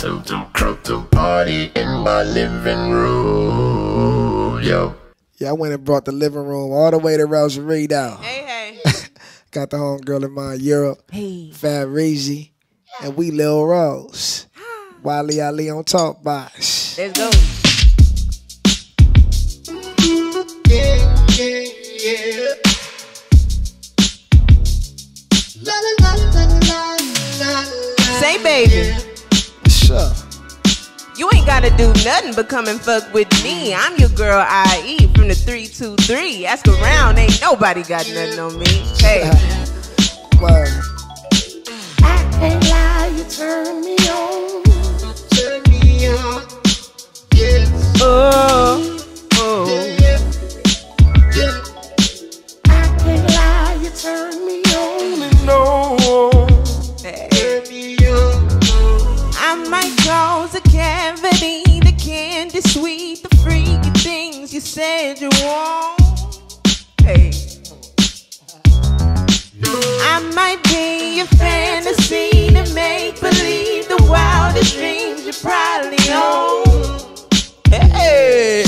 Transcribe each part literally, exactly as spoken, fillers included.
to to crowd to party in my living room, yo. Yeah, I went and brought the living room all the way to Rosarito. Hey, hey. Got the homegirl of mine, Europe, hey. Fat Reezy, and we Lil Rose. Wally Ali on Talk Box. Let's go. Yeah, yeah, yeah. La, la, la, la, la, la, la. Say, baby. What's up? You ain't gotta do nothing but come and fuck with me. I'm your girl I E from the three two three. Ask around, ain't nobody got nothing on me. Hey. Word. I can't lie, you turn me on. Turn me on. Yes. Oh, oh. Yeah, yeah. I can't lie, you turn me on and on. Hey. Turn me on. I might cause a cavity, the candy sweet, the freaky things you said you want. Hey. I might be your fantasy to make believe the wildest dreams you probably own. Hey.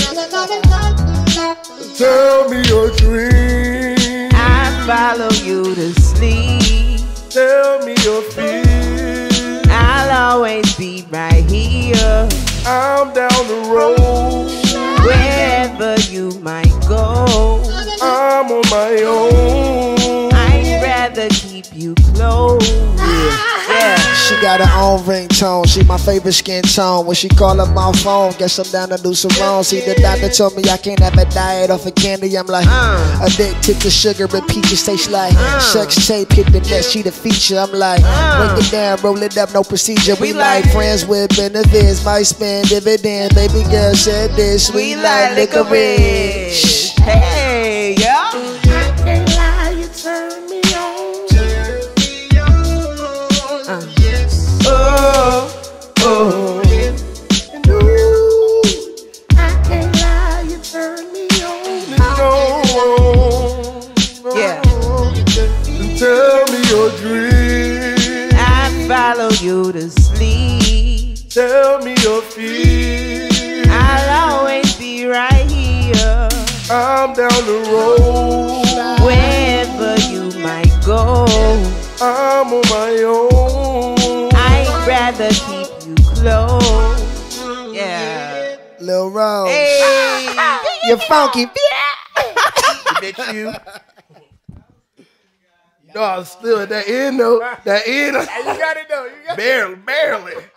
Tell me your dream. I follow you to sleep. Tell me your fear. I'll always be right here. I'm down the road. Wherever you might go, I'm on my own. I'd rather keep you close. Yeah. She got her own ringtone. She my favorite skin tone. When she call up my phone, guess I'm down to do some wrong. See, the doctor told me I can't have a diet off of candy. I'm like, Uh. addicted to sugar, but peaches taste like Uh. sex tape. Hit the net, she the feature. I'm like, Uh. break it down, roll it up, no procedure. We, We like, like- friends with benefits. Might spend dividends. Baby girl said this. We like licorice. Hey, yo. I can't lie, you turn me on. Turn me on. Uh. Yes. Oh, oh. And ooh, I can't lie, you turn me on and on. Yeah. And tell me your dream. I follow you to sleep. Tell me your fear. I'll always be right here. I'm down the road. Wherever you might go, I'm on my own. I'd rather keep you close. Yeah. Lil Rose. Hey. You're funky. Bitch, you. No, I'm still at that end though. That end. You got it though. You got it. Barely, barely.